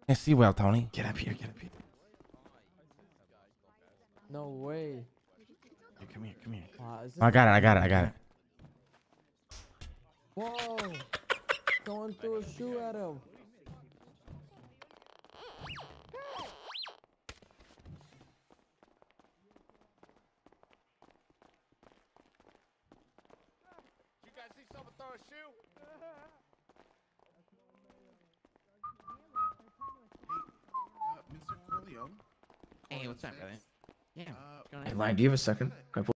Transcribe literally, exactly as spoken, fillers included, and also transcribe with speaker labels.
Speaker 1: Can't see well, Tony.
Speaker 2: Get up here, get up here.
Speaker 3: No way.
Speaker 2: Here, come here, come here.
Speaker 3: Wow, is this
Speaker 1: I got it. I got it. I got it.
Speaker 3: Whoa! Someone threw a shoe at him.
Speaker 4: You guys see someone throw a shoe?
Speaker 2: Uh, Mister Corleone?
Speaker 5: Hey, what's up, brother? Yeah.
Speaker 2: Uh,
Speaker 5: what's going on?
Speaker 2: Hey, Lion, do you have a second? Can I pull